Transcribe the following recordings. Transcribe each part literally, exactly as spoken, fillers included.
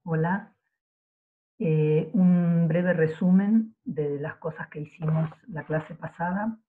Hola. Eh, un breve resumen de las cosas que hicimos la clase pasada.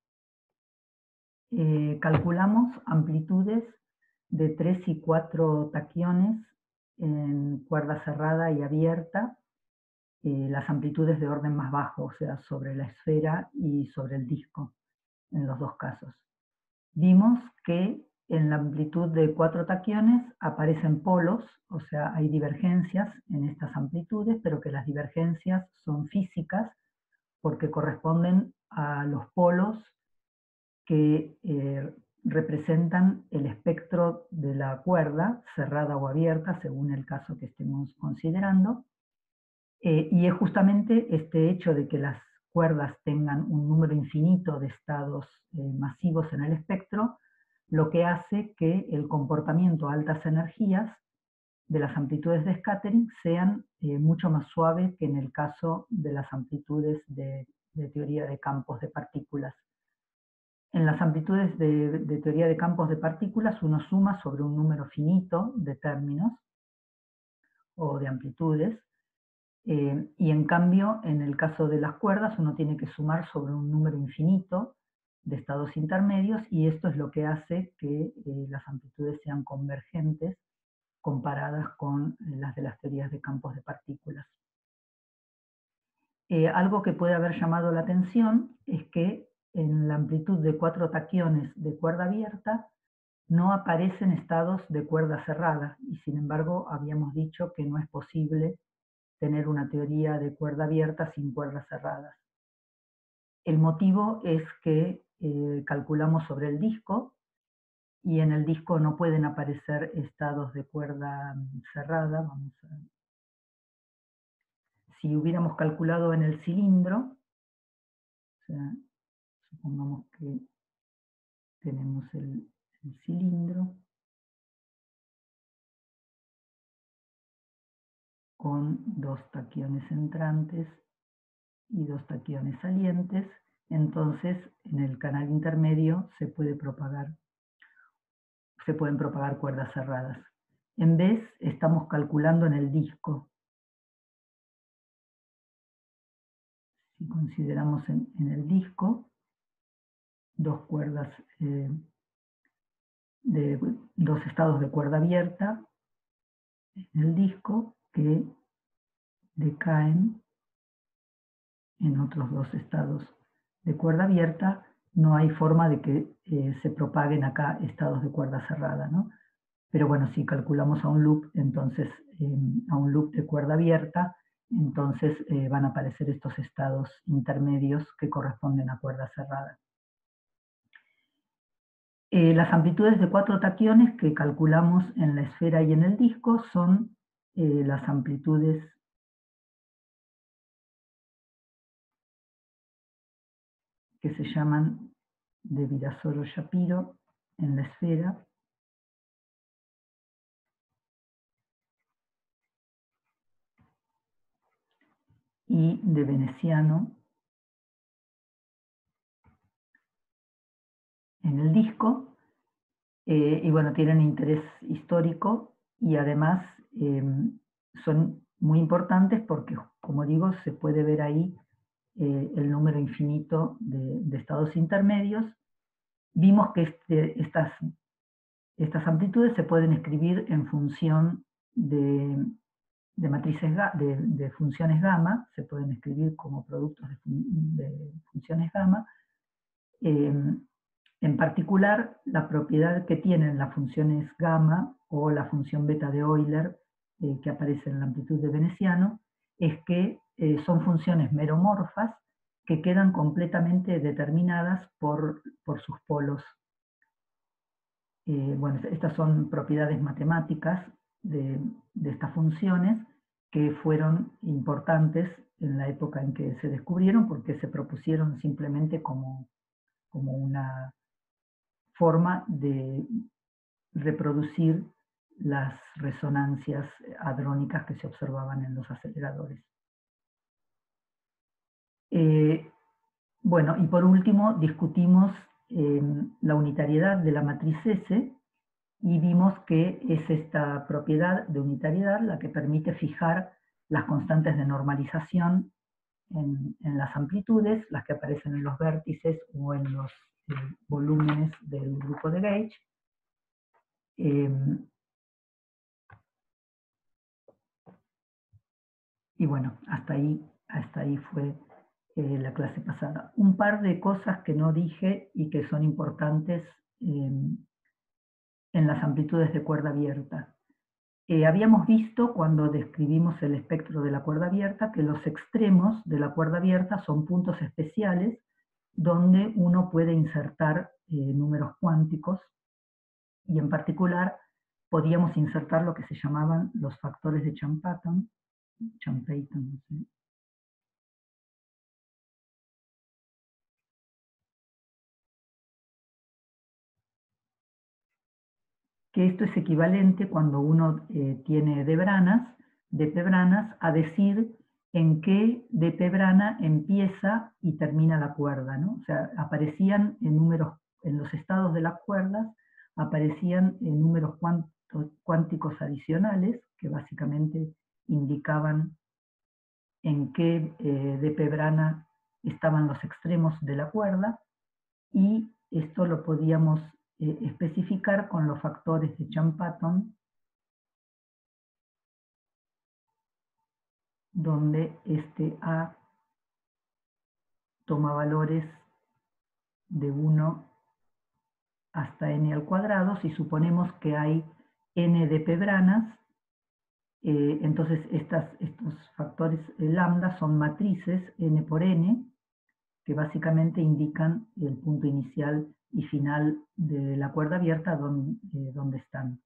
Eh, calculamos amplitudes de tres y cuatro taquiones en cuerda cerrada y abierta, eh, las amplitudes de orden más bajo, o sea, sobre la esfera y sobre el disco, en los dos casos. Vimos que en la amplitud de cuatro taquiones aparecen polos, o sea, hay divergencias en estas amplitudes, pero que las divergencias son físicas porque corresponden a los polos que eh, representan el espectro de la cuerda, cerrada o abierta, según el caso que estemos considerando. Eh, y es justamente este hecho de que las cuerdas tengan un número infinito de estados eh, masivos en el espectro, lo que hace que el comportamiento a altas energías de las amplitudes de scattering sean eh, mucho más suaves que en el caso de las amplitudes de, de teoría de campos de partículas. En las amplitudes de, de teoría de campos de partículas uno suma sobre un número finito de términos o de amplitudes, eh, y en cambio en el caso de las cuerdas uno tiene que sumar sobre un número infinito de estados intermedios, y esto es lo que hace que eh, las amplitudes sean convergentes comparadas con las de las teorías de campos de partículas. Eh, algo que puede haber llamado la atención es que en la amplitud de cuatro taquiones de cuerda abierta no aparecen estados de cuerda cerrada, y sin embargo habíamos dicho que no es posible tener una teoría de cuerda abierta sin cuerdas cerradas. El motivo es que eh, calculamos sobre el disco, y en el disco no pueden aparecer estados de cuerda cerrada. Vamos a ver. Si hubiéramos calculado en el cilindro, o sea, supongamos que tenemos el, el cilindro con dos taquiones entrantes y dos taquiones salientes, entonces en el canal intermedio se puede propagar, se pueden propagar cuerdas cerradas. En vez, estamos calculando en el disco. Si consideramos en, en el disco dos cuerdas, eh, de dos estados de cuerda abierta en el disco que decaen en otros dos estados de cuerda abierta, no hay forma de que eh, se propaguen acá estados de cuerda cerrada, ¿no? Pero bueno, si calculamos a un loop, entonces eh, a un loop de cuerda abierta, entonces eh, van a aparecer estos estados intermedios que corresponden a cuerda cerrada. Eh, las amplitudes de cuatro taquiones que calculamos en la esfera y en el disco son eh, las amplitudes que se llaman de Virasoro-Shapiro en la esfera, y de Veneciano en el disco, eh, y bueno, tienen interés histórico y además eh, son muy importantes porque, como digo, se puede ver ahí eh, el número infinito de, de estados intermedios. Vimos que este, estas, estas amplitudes se pueden escribir en función de, de matrices de, de funciones gamma, se pueden escribir como productos de, fun de funciones gamma. Eh, en particular, la propiedad que tienen las funciones gamma o la función beta de Euler, eh, que aparece en la amplitud de Veneciano, es que eh, son funciones meromorfas que quedan completamente determinadas por, por sus polos. Eh, bueno, estas son propiedades matemáticas de, de estas funciones que fueron importantes en la época en que se descubrieron, porque se propusieron simplemente como, como una forma de reproducir las resonancias hadrónicas que se observaban en los aceleradores. Eh, bueno, y por último discutimos eh, la unitariedad de la matriz S, y vimos que es esta propiedad de unitariedad la que permite fijar las constantes de normalización en, en las amplitudes, las que aparecen en los vértices o en los eh, volúmenes del grupo de gauge. Eh, y bueno, hasta ahí, hasta ahí fue eh, la clase pasada. Un par de cosas que no dije y que son importantes eh, en las amplitudes de cuerda abierta. Eh, habíamos visto cuando describimos el espectro de la cuerda abierta que los extremos de la cuerda abierta son puntos especiales donde uno puede insertar eh, números cuánticos, y en particular podíamos insertar lo que se llamaban los factores de Champatton, Champatton, no sé, que esto es equivalente cuando uno eh, tiene debranas, dp-branas, a decir en qué dp-brana empieza y termina la cuerda, ¿no? O sea, aparecían en números, en los estados de las cuerdas, aparecían en números cuánticos adicionales, que básicamente indicaban en qué eh, dp-brana estaban los extremos de la cuerda, y esto lo podíamos eh, especificar con los factores de Champatton, donde este A toma valores de uno hasta n al cuadrado. Si suponemos que hay n dp-branas, eh, entonces estas, estos factores eh, lambda son matrices n por n, que básicamente indican el punto inicial y final de la cuerda abierta donde, eh, donde están.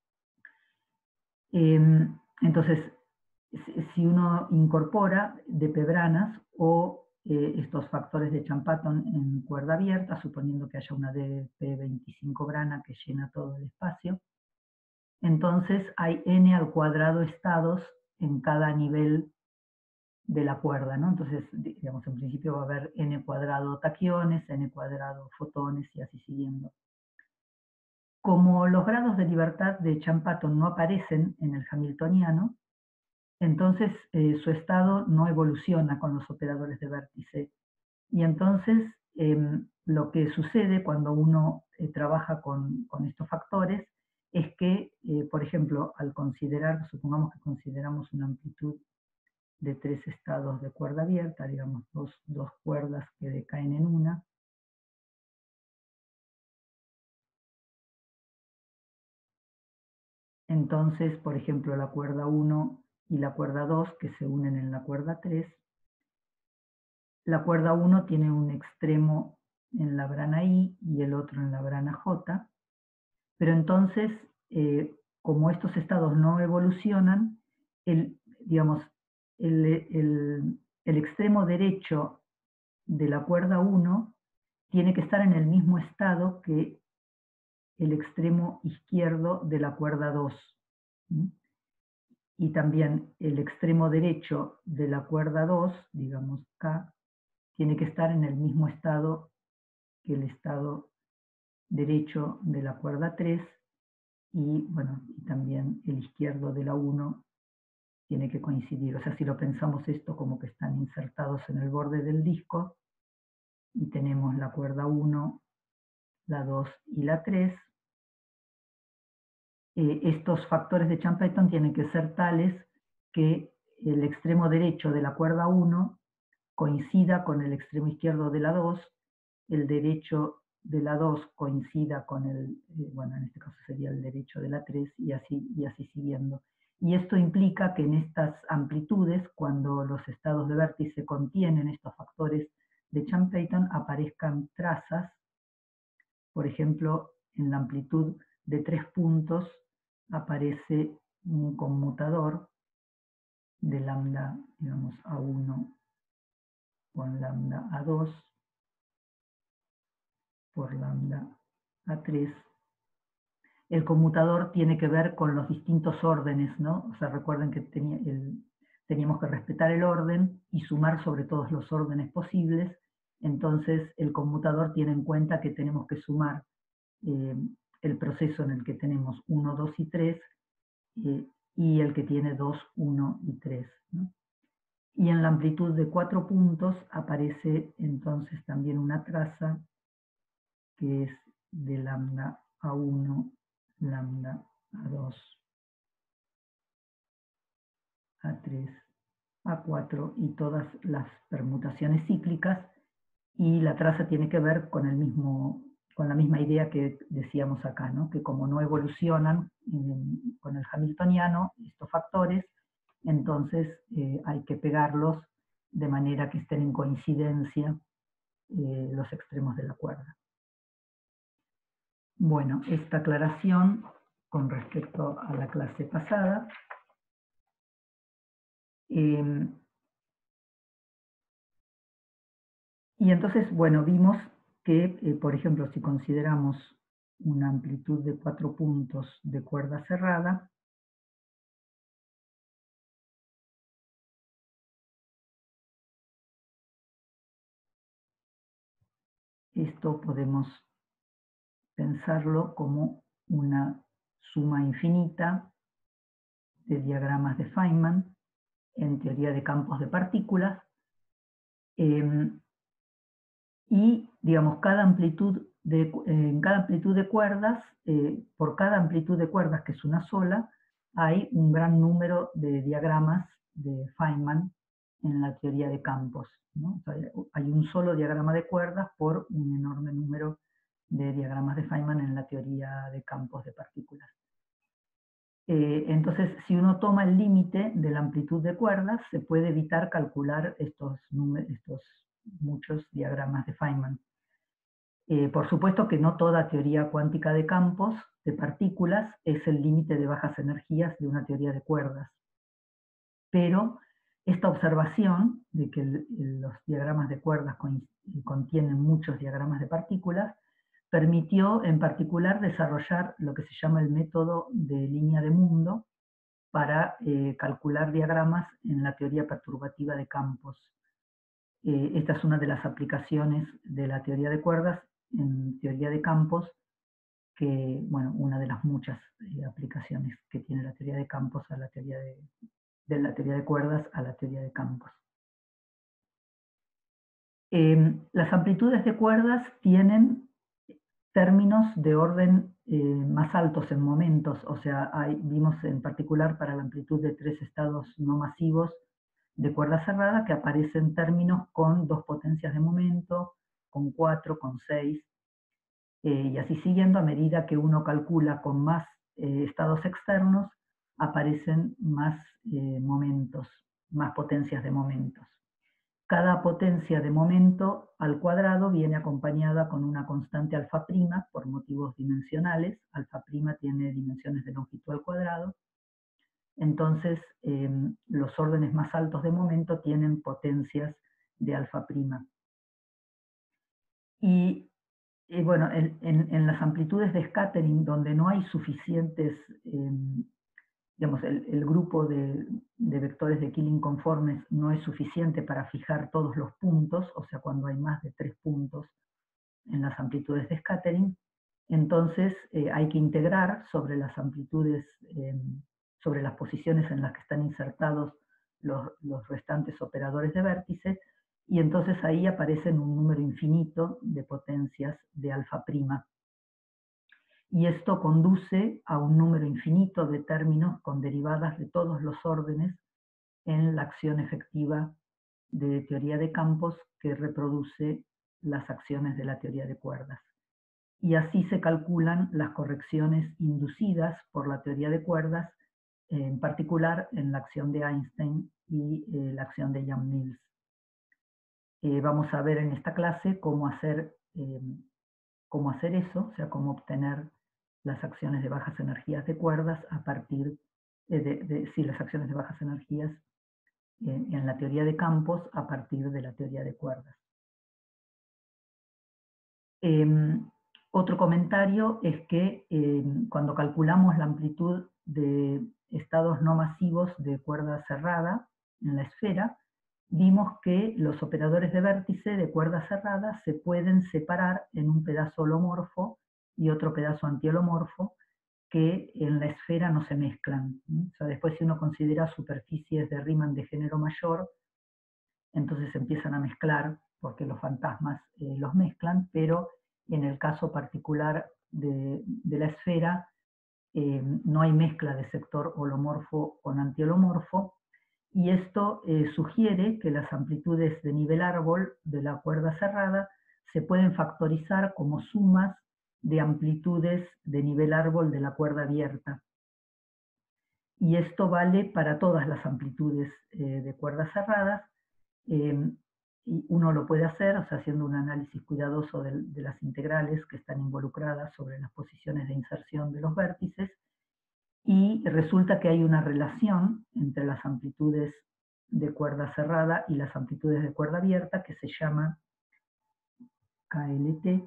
Eh, entonces, si uno incorpora dp-branas o eh, estos factores de Champatton en cuerda abierta, suponiendo que haya una dp veinticinco brana que llena todo el espacio, entonces hay n al cuadrado estados en cada nivel de la cuerda, ¿no? Entonces, digamos, en principio va a haber n cuadrado taquiones, n cuadrado fotones y así siguiendo. Como los grados de libertad de Champatton no aparecen en el hamiltoniano, entonces eh, su estado no evoluciona con los operadores de vértice. Y entonces eh, lo que sucede cuando uno eh, trabaja con, con estos factores es que, eh, por ejemplo, al considerar, supongamos que consideramos una amplitud de tres estados de cuerda abierta, digamos dos, dos cuerdas que decaen en una, entonces, por ejemplo, la cuerda uno y la cuerda dos que se unen en la cuerda tres, la cuerda uno tiene un extremo en la brana I y el otro en la brana J, pero entonces, eh, como estos estados no evolucionan, el, digamos, el, el, el extremo derecho de la cuerda uno tiene que estar en el mismo estado que el extremo izquierdo de la cuerda dos. ¿Mm? Y también el extremo derecho de la cuerda dos, digamos K, tiene que estar en el mismo estado que el estado derecho de la cuerda tres, y bueno, y también el izquierdo de la uno tiene que coincidir. O sea, si lo pensamos esto como que están insertados en el borde del disco, y tenemos la cuerda uno, la dos y la tres, eh, estos factores de Champatton tienen que ser tales que el extremo derecho de la cuerda uno coincida con el extremo izquierdo de la dos, el derecho de la dos coincida con el, eh, bueno, en este caso sería el derecho de la tres, y así, y así siguiendo. Y esto implica que en estas amplitudes, cuando los estados de vértice contienen estos factores de Champatton, aparezcan trazas, por ejemplo, en la amplitud de tres puntos aparece un conmutador de lambda, digamos, A uno con lambda A dos por lambda A tres. El conmutador tiene que ver con los distintos órdenes, ¿no? O sea, recuerden que tenía el, teníamos que respetar el orden y sumar sobre todos los órdenes posibles. Entonces, el conmutador tiene en cuenta que tenemos que sumar eh, el proceso en el que tenemos uno, dos y tres, eh, y el que tiene dos, uno y tres, ¿no? Y en la amplitud de cuatro puntos aparece entonces también una traza que es de lambda a uno, lambda a dos, a tres, a cuatro y todas las permutaciones cíclicas, y la traza tiene que ver con, el mismo, con la misma idea que decíamos acá, ¿no? Que como no evolucionan eh, con el hamiltoniano estos factores, entonces eh, hay que pegarlos de manera que estén en coincidencia eh, los extremos de la cuerda. Bueno, esta aclaración con respecto a la clase pasada. Eh, y entonces, bueno, vimos que, eh, por ejemplo, si consideramos una amplitud de cuatro puntos de cuerda cerrada, esto podemos pensarlo como una suma infinita de diagramas de Feynman en teoría de campos de partículas, eh, y, digamos, cada amplitud de, eh, en cada amplitud de cuerdas, eh, por cada amplitud de cuerdas, que es una sola, hay un gran número de diagramas de Feynman en la teoría de campos, ¿no? O sea, hay un solo diagrama de cuerdas por un enorme número de diagramas de Feynman en la teoría de campos de partículas. Eh, entonces, si uno toma el límite de la amplitud de cuerdas, se puede evitar calcular estos, estos muchos diagramas de Feynman. Eh, por supuesto que no toda teoría cuántica de campos de partículas es el límite de bajas energías de una teoría de cuerdas. Pero esta observación de que el, los diagramas de cuerdas con, contienen muchos diagramas de partículas permitió en particular desarrollar lo que se llama el método de línea de mundo para eh, calcular diagramas en la teoría perturbativa de campos. Eh, esta es una de las aplicaciones de la teoría de cuerdas en teoría de campos, que, bueno, una de las muchas eh, aplicaciones que tiene la teoría de campos a la teoría de, de la teoría de cuerdas a la teoría de campos. Eh, las amplitudes de cuerdas tienen términos de orden eh, más altos en momentos, o sea, hay, vimos en particular para la amplitud de tres estados no masivos de cuerda cerrada que aparecen términos con dos potencias de momento, con cuatro, con seis, eh, y así siguiendo, a medida que uno calcula con más eh, estados externos, aparecen más eh, momentos, más potencias de momentos. Cada potencia de momento al cuadrado viene acompañada con una constante alfa prima por motivos dimensionales. Alfa prima tiene dimensiones de longitud al cuadrado. Entonces, eh, los órdenes más altos de momento tienen potencias de alfa prima. Y, eh, bueno, en, en, en, las amplitudes de scattering, donde no hay suficientes, eh, digamos, el, el grupo de, de vectores de Killing conformes no es suficiente para fijar todos los puntos, o sea, cuando hay más de tres puntos en las amplitudes de scattering, entonces eh, hay que integrar sobre las amplitudes, eh, sobre las posiciones en las que están insertados los, los restantes operadores de vértice, y entonces ahí aparecen un número infinito de potencias de alfa prima. Y esto conduce a un número infinito de términos con derivadas de todos los órdenes en la acción efectiva de teoría de campos que reproduce las acciones de la teoría de cuerdas. Y así se calculan las correcciones inducidas por la teoría de cuerdas, en particular en la acción de Einstein y eh, la acción de Yang-Mills. Eh, vamos a ver en esta clase cómo hacer, eh, cómo hacer eso, o sea, cómo obtener las acciones de bajas energías de cuerdas a partir de, de, de sí, las acciones de bajas energías en, en la teoría de campos a partir de la teoría de cuerdas. Eh, otro comentario es que eh, cuando calculamos la amplitud de estados no masivos de cuerda cerrada en la esfera, vimos que los operadores de vértice de cuerda cerrada se pueden separar en un pedazo holomorfo y otro pedazo antiholomorfo, que en la esfera no se mezclan. O sea, después si uno considera superficies de Riemann de género mayor, entonces se empiezan a mezclar, porque los fantasmas eh, los mezclan, pero en el caso particular de, de la esfera, eh, no hay mezcla de sector holomorfo con antiholomorfo, y esto eh, sugiere que las amplitudes de nivel árbol de la cuerda cerrada se pueden factorizar como sumas de amplitudes de nivel árbol de la cuerda abierta. Y esto vale para todas las amplitudes eh, de cuerdas cerradas. Eh, y uno lo puede hacer, o sea, haciendo un análisis cuidadoso de, de las integrales que están involucradas sobre las posiciones de inserción de los vértices, y resulta que hay una relación entre las amplitudes de cuerda cerrada y las amplitudes de cuerda abierta que se llama K L T.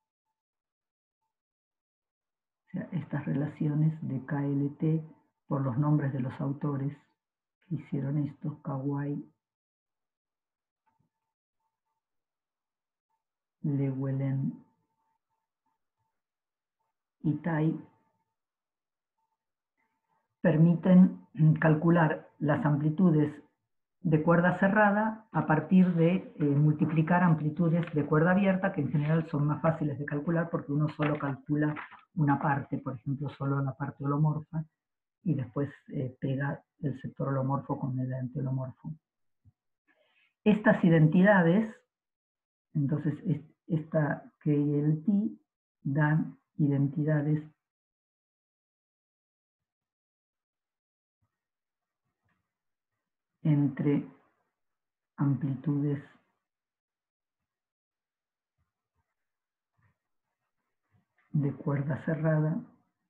O sea, estas relaciones de K L T, por los nombres de los autores que hicieron esto, Kawai, Llewellyn y Tai, permiten calcular las amplitudes de cuerda cerrada a partir de eh, multiplicar amplitudes de cuerda abierta, que en general son más fáciles de calcular porque uno solo calcula una parte, por ejemplo, solo la parte holomorfa, y después eh, pega el sector holomorfo con el antiholomorfo. Estas identidades, entonces esta K L T, dan identidades entre amplitudes de cuerda cerrada,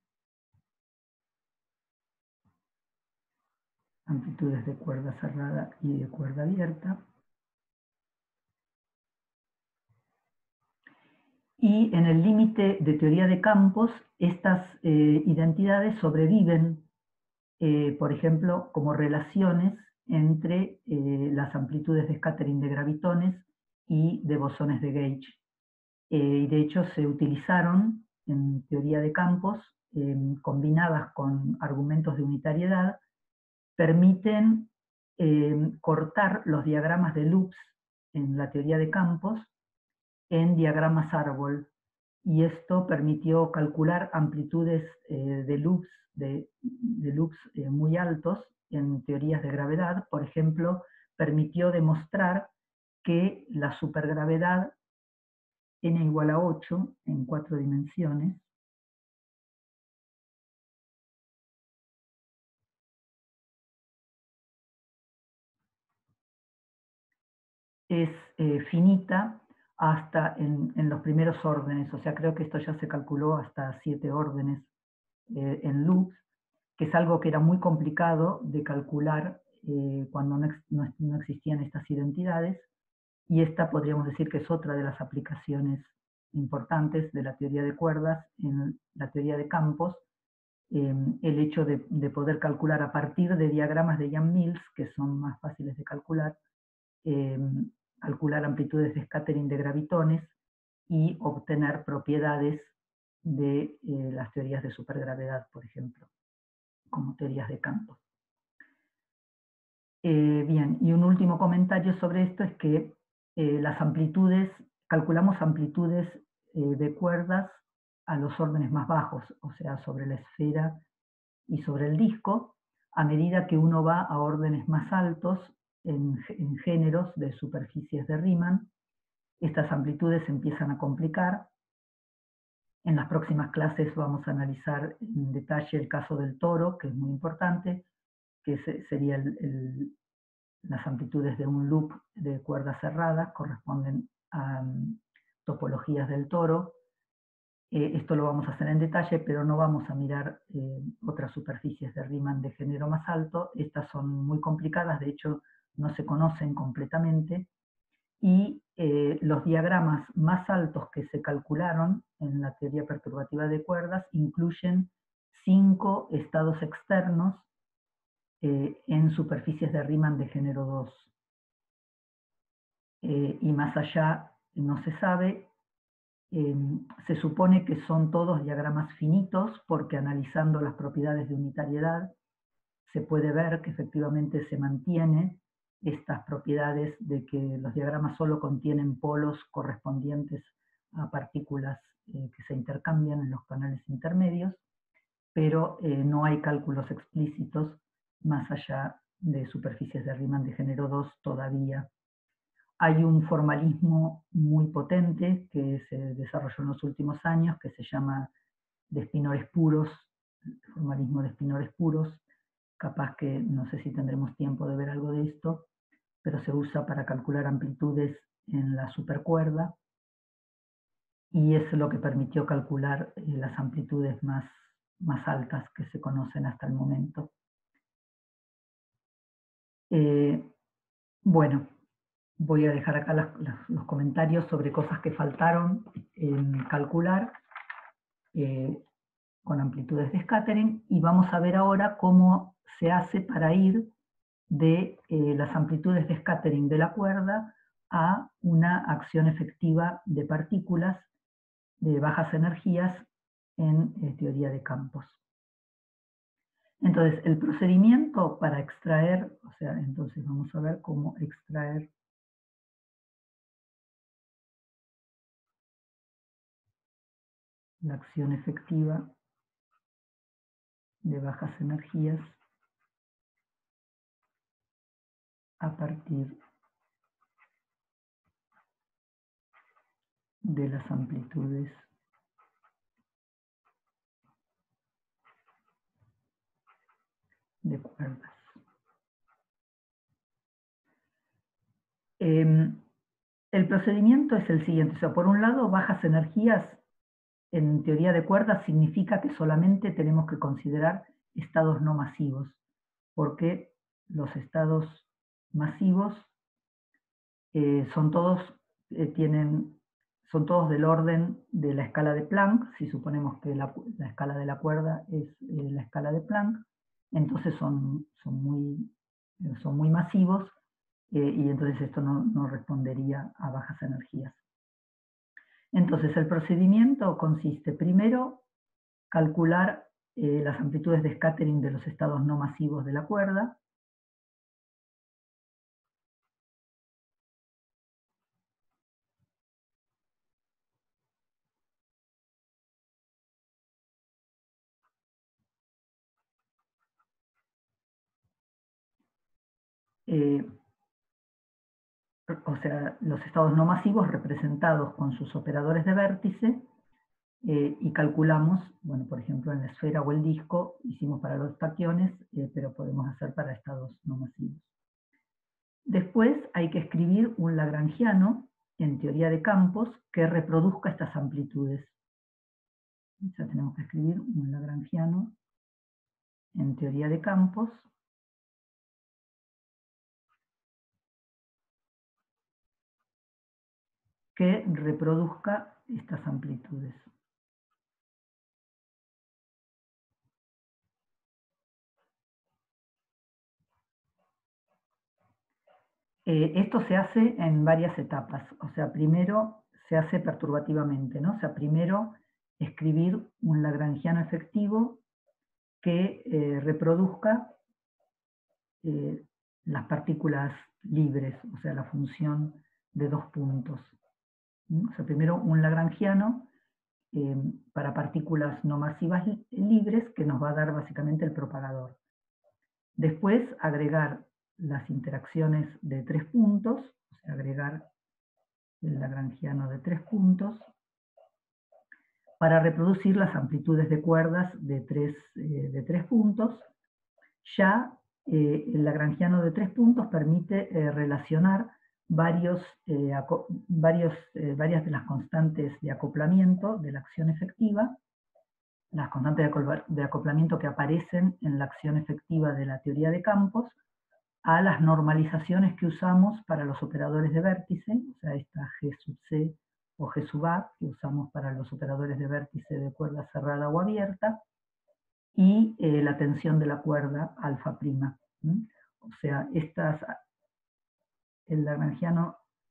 amplitudes de cuerda cerrada y de cuerda abierta, y en el límite de teoría de campos, estas eh, identidades sobreviven, eh, por ejemplo, como relaciones entre eh, las amplitudes de scattering de gravitones y de bosones de gauge. Eh, y de hecho se utilizaron en teoría de campos, eh, combinadas con argumentos de unitariedad, permiten eh, cortar los diagramas de loops en la teoría de campos en diagramas árbol, y esto permitió calcular amplitudes eh, de loops, de, de loops eh, muy altos en teorías de gravedad. Por ejemplo, permitió demostrar que la supergravedad n igual a ocho en cuatro dimensiones es eh, finita hasta en, en los primeros órdenes. O sea, creo que esto ya se calculó hasta siete órdenes eh, en loops, que es algo que era muy complicado de calcular eh, cuando no, no, no existían estas identidades, y esta podríamos decir que es otra de las aplicaciones importantes de la teoría de cuerdas en la teoría de campos, eh, el hecho de, de poder calcular a partir de diagramas de Yang-Mills, que son más fáciles de calcular, eh, calcular amplitudes de scattering de gravitones y obtener propiedades de eh, las teorías de supergravedad, por ejemplo, como teorías de campos. Eh, bien, y un último comentario sobre esto es que eh, las amplitudes, calculamos amplitudes eh, de cuerdas a los órdenes más bajos, o sea, sobre la esfera y sobre el disco, a medida que uno va a órdenes más altos en, en géneros de superficies de Riemann, estas amplitudes se empiezan a complicar. En las próximas clases vamos a analizar en detalle el caso del toro, que es muy importante, que sería el, el, las amplitudes de un loop de cuerdas cerradas, corresponden a um, topologías del toro. Eh, esto lo vamos a hacer en detalle, pero no vamos a mirar eh, otras superficies de Riemann de género más alto. Estas son muy complicadas, de hecho no se conocen completamente, y eh, los diagramas más altos que se calcularon en la teoría perturbativa de cuerdas incluyen cinco estados externos eh, en superficies de Riemann de género dos. Eh, y más allá no se sabe, Eh, se supone que son todos diagramas finitos porque analizando las propiedades de unitariedad se puede ver que efectivamente se mantiene estas propiedades de que los diagramas solo contienen polos correspondientes a partículas eh, que se intercambian en los canales intermedios, pero eh, no hay cálculos explícitos más allá de superficies de Riemann de género dos todavía. Hay un formalismo muy potente que se desarrolló en los últimos años, que se llama de espinores puros, formalismo de espinores puros. Capaz que, no sé si tendremos tiempo de ver algo de esto, pero se usa para calcular amplitudes en la supercuerda, y es lo que permitió calcular eh, las amplitudes más, más altas que se conocen hasta el momento. Eh, bueno, voy a dejar acá las, las, los comentarios sobre cosas que faltaron en calcular eh, con amplitudes de scattering, y vamos a ver ahora cómo se hace para ir de eh, las amplitudes de scattering de la cuerda a una acción efectiva de partículas de bajas energías en eh, teoría de campos. Entonces, el procedimiento para extraer, o sea, entonces vamos a ver cómo extraer la acción efectiva de bajas energías a partir de las amplitudes de cuerdas. Eh, el procedimiento es el siguiente, o sea, por un lado, bajas energías en teoría de cuerdas significa que solamente tenemos que considerar estados no masivos, porque los estados masivos eh, son todos, eh, tienen, son todos del orden de la escala de Planck. Si suponemos que la, la escala de la cuerda es eh, la escala de Planck, entonces son, son, muy, son muy masivos, eh, y entonces esto no, no respondería a bajas energías. Entonces el procedimiento consiste primero calcular eh, las amplitudes de scattering de los estados no masivos de la cuerda. Eh, o sea, los estados no masivos representados con sus operadores de vértice, eh, y calculamos, bueno, por ejemplo, en la esfera o el disco, hicimos para los taquiones, eh, pero podemos hacer para estados no masivos. Después hay que escribir un lagrangiano en teoría de campos que reproduzca estas amplitudes. Ya tenemos que escribir un lagrangiano en teoría de campos que reproduzca estas amplitudes. Eh, esto se hace en varias etapas. O sea, primero se hace perturbativamente, ¿no? O sea, primero escribir un lagrangiano efectivo que eh, reproduzca eh, las partículas libres, o sea, la función de dos puntos. ¿Mm? O sea, primero un lagrangiano eh, para partículas no masivas li libres que nos va a dar básicamente el propagador. Después agregar las interacciones de tres puntos, o sea, agregar el lagrangiano de tres puntos, para reproducir las amplitudes de cuerdas de tres, eh, de tres puntos. Ya eh, el lagrangiano de tres puntos permite eh, relacionar varios, eh, varios, eh, varias de las constantes de acoplamiento de la acción efectiva, las constantes de acoplamiento que aparecen en la acción efectiva de la teoría de campos, a las normalizaciones que usamos para los operadores de vértice, o sea, esta G sub C o G sub A que usamos para los operadores de vértice de cuerda cerrada o abierta, y eh, la tensión de la cuerda alfa prima. ¿Mm? O sea, estas, el lagrangiano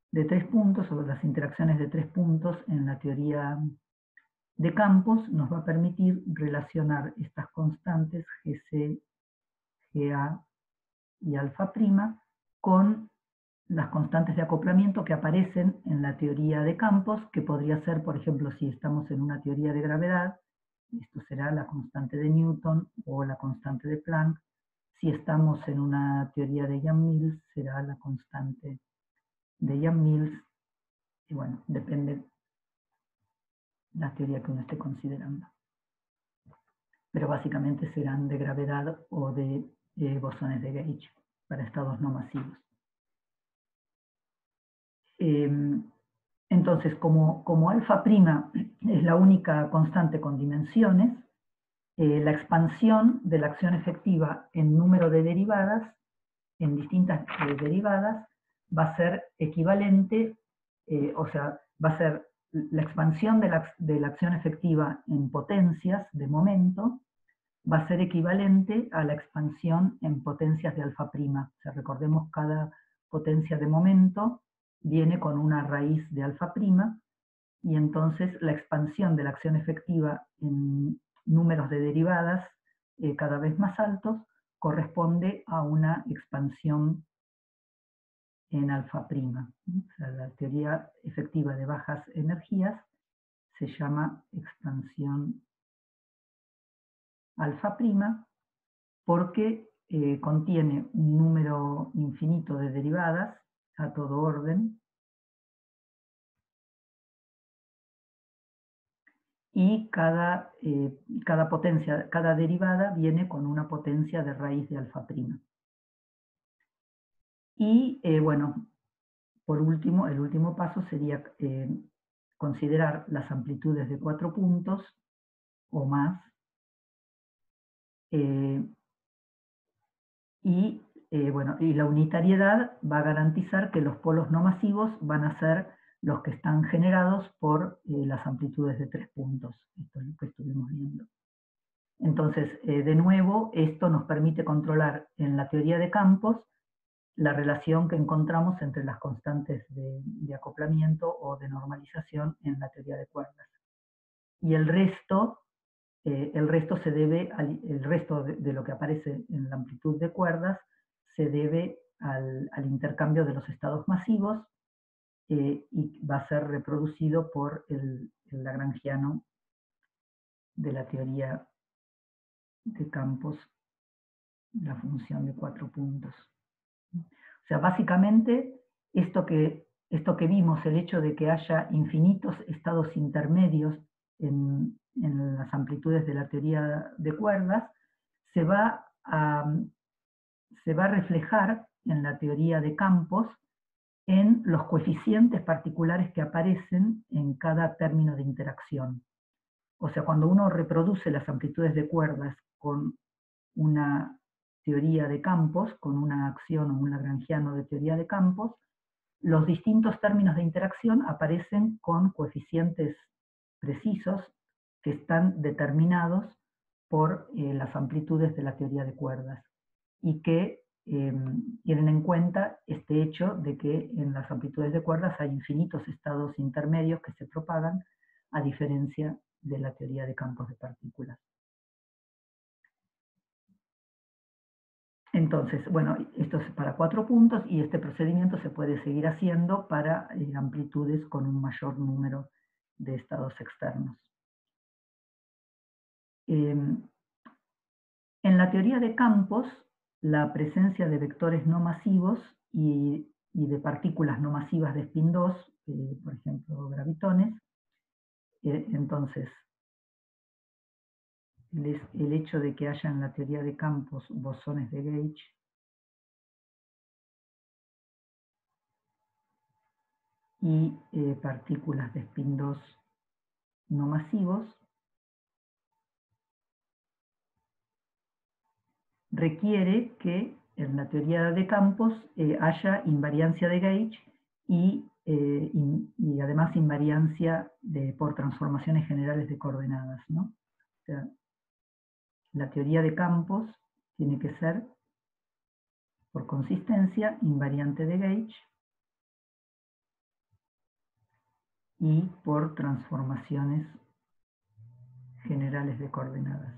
de tres puntos, o las interacciones de tres puntos en la teoría de campos, nos va a permitir relacionar estas constantes Gc, Ga y alfa prima con las constantes de acoplamiento que aparecen en la teoría de campos, que podría ser, por ejemplo, si estamos en una teoría de gravedad, esto será la constante de Newton o la constante de Planck. Si estamos en una teoría de Yang-Mills, será la constante de Yang-Mills, y bueno, depende la teoría que uno esté considerando. Pero básicamente serán de gravedad o de eh, bosones de Gauge para estados no masivos. Eh, entonces, como, como alfa prima es la única constante con dimensiones, eh, la expansión de la acción efectiva en número de derivadas, en distintas eh, derivadas, va a ser equivalente, eh, o sea, va a ser la expansión de la, de la acción efectiva en potencias de momento, va a ser equivalente a la expansión en potencias de alfa prima. O sea, recordemos, cada potencia de momento viene con una raíz de alfa prima, y entonces la expansión de la acción efectiva en números de derivadas eh, cada vez más altos corresponde a una expansión en alfa prima. O sea, la teoría efectiva de bajas energías se llama expansión alfa prima porque eh, contiene un número infinito de derivadas a todo orden, y cada, eh, cada potencia, cada derivada viene con una potencia de raíz de alfa prima. Y eh, bueno, por último, el último paso sería eh, considerar las amplitudes de cuatro puntos o más, eh, y, eh, bueno, y la unitariedad va a garantizar que los polos no masivos van a ser los que están generados por eh, las amplitudes de tres puntos. Esto es lo que estuvimos viendo. Entonces, eh, de nuevo, esto nos permite controlar en la teoría de campos la relación que encontramos entre las constantes de, de acoplamiento o de normalización en la teoría de cuerdas. Y el resto, eh, el resto se debe al, el resto de, de lo que aparece en la amplitud de cuerdas se debe al, al intercambio de los estados masivos, eh, y va a ser reproducido por el, el lagrangiano de la teoría de campos, la función de cuatro puntos. O sea, básicamente, esto que, esto que vimos, el hecho de que haya infinitos estados intermedios en, en las amplitudes de la teoría de cuerdas, se va a, se va a reflejar en la teoría de campos en los coeficientes particulares que aparecen en cada término de interacción. O sea, cuando uno reproduce las amplitudes de cuerdas con una teoría de campos, con una acción o un lagrangiano de teoría de campos, los distintos términos de interacción aparecen con coeficientes precisos que están determinados por eh, las amplitudes de la teoría de cuerdas, y que eh, tienen en cuenta este hecho de que en las amplitudes de cuerdas hay infinitos estados intermedios que se propagan, a diferencia de la teoría de campos de partículas. Entonces, bueno, esto es para cuatro puntos, y este procedimiento se puede seguir haciendo para eh, amplitudes con un mayor número de estados externos. Eh, en la teoría de campos, la presencia de vectores no masivos y, y de partículas no masivas de spin dos, eh, por ejemplo, gravitones, eh, entonces, el, el hecho de que haya en la teoría de campos bosones de Gauge y eh, partículas de spin dos no masivos requiere que en la teoría de campos eh, haya invariancia de Gauge y, eh, in, y además invariancia de, por transformaciones generales de coordenadas, ¿no? O sea, la teoría de campos tiene que ser, por consistencia, invariante de Gauge, y por transformaciones generales de coordenadas.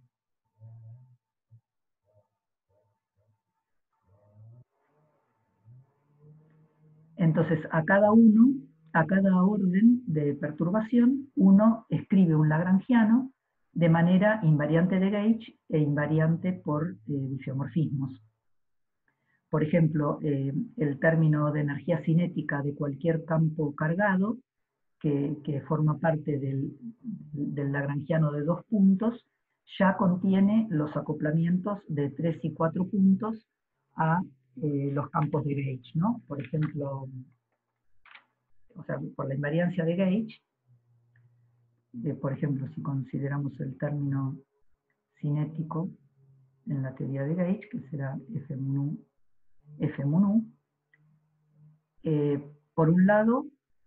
Entonces, a cada uno, a cada orden de perturbación, uno escribe un lagrangiano de manera invariante de gauge e invariante por eh, difeomorfismos. Por ejemplo, eh, el término de energía cinética de cualquier campo cargado, que, que forma parte del, del lagrangiano de dos puntos, ya contiene los acoplamientos de tres y cuatro puntos a eh, los campos de gauge, ¿no? Por ejemplo, o sea, por la invariancia de gauge, eh, por ejemplo, si consideramos el término cinético en la teoría de gauge, que será F mu, F mu, eh, por un lado,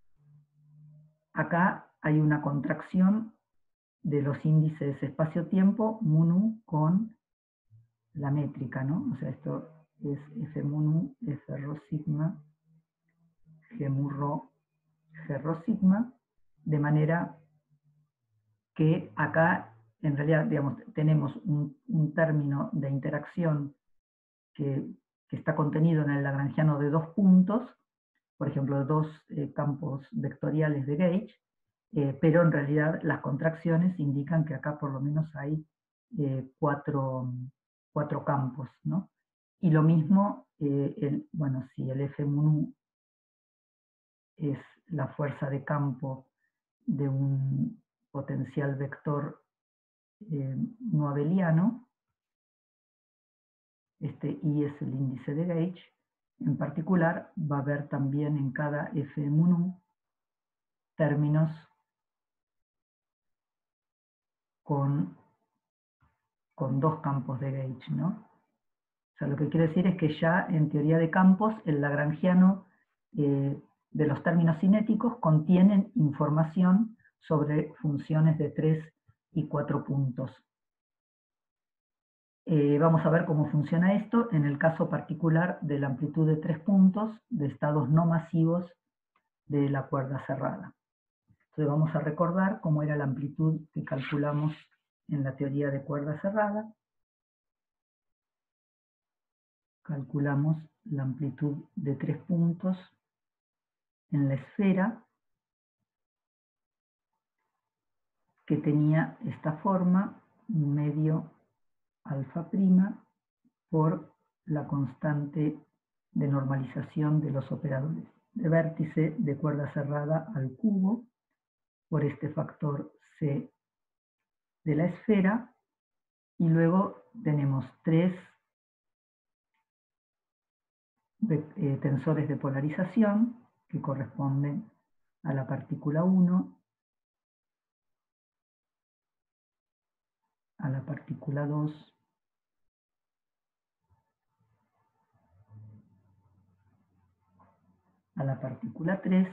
acá hay una contracción de los índices espacio-tiempo mu nu con la métrica, ¿no? O sea, esto es F mu nu, F rho sigma, G mu rho, G rho sigma, de manera que acá, en realidad, digamos, tenemos un, un término de interacción que, que está contenido en el lagrangiano de dos puntos, por ejemplo, dos eh, campos vectoriales de gauge, eh, pero en realidad las contracciones indican que acá por lo menos hay eh, cuatro, cuatro campos, ¿no? Y lo mismo, eh, el, bueno, si el F mu nu es la fuerza de campo de un potencial vector eh, no abeliano, este I es el índice de gauge, en particular va a haber también en cada F mu nu términos con, con dos campos de gauge, ¿no? O sea, lo que quiere decir es que ya en teoría de campos el lagrangiano eh, de los términos cinéticos contienen información sobre funciones de tres y cuatro puntos. Eh, vamos a ver cómo funciona esto en el caso particular de la amplitud de tres puntos de estados no masivos de la cuerda cerrada. Entonces vamos a recordar cómo era la amplitud que calculamos en la teoría de cuerda cerrada. Calculamos la amplitud de tres puntos en la esfera, que tenía esta forma, medio alfa prima por la constante de normalización de los operadores de vértice de cuerda cerrada al cubo por este factor C de la esfera, y luego tenemos tres eh, tensores de polarización que corresponden a la partícula uno, a la partícula dos, a la partícula tres,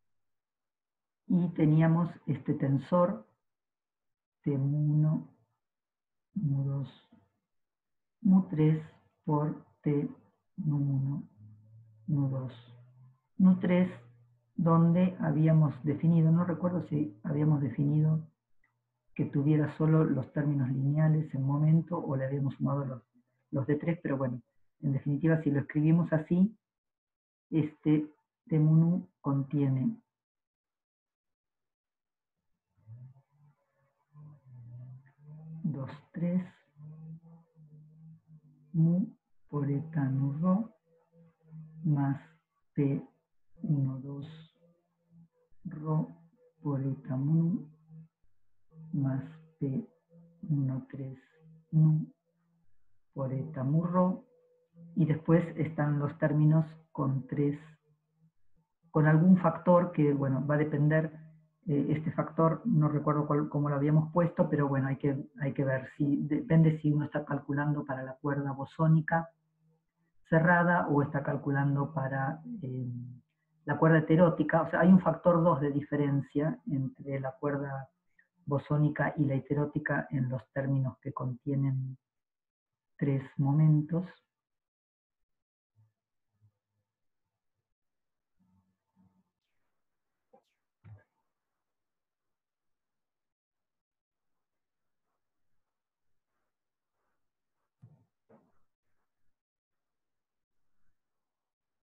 y teníamos este tensor T mu uno, mu dos, mu tres por T mu uno, mu dos, mu tres, donde habíamos definido, no recuerdo si habíamos definido que tuviera solo los términos lineales en momento o le habíamos sumado los, los de tres, pero bueno, en definitiva si lo escribimos así, este T mu uno contiene dos, tres, mu por eta nu rho más P uno, dos rho por eta mu más P uno, tres nu por eta mu rho, y después están los términos con tres, con algún factor que, bueno, va a depender, eh, este factor, no recuerdo cuál, cómo lo habíamos puesto, pero bueno, hay que, hay que ver, si, depende si uno está calculando para la cuerda bosónica cerrada o está calculando para eh, la cuerda heterótica. O sea, hay un factor dos de diferencia entre la cuerda bosónica y la heterótica en los términos que contienen tres momentos.